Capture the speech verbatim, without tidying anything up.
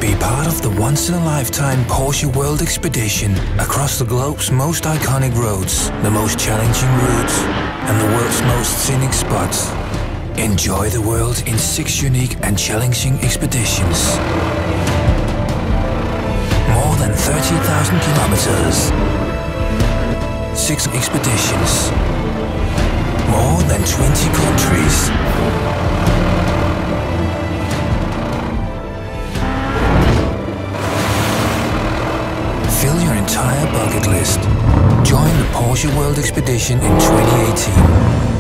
Be part of the once-in-a-lifetime Porsche World Expedition across the globe's most iconic roads, the most challenging routes, and the world's most scenic spots. Enjoy the world in six unique and challenging expeditions. More than thirty thousand kilometers. Six expeditions. More than twenty countries. Fill your entire bucket list. Join the Porsche World Expedition in twenty eighteen.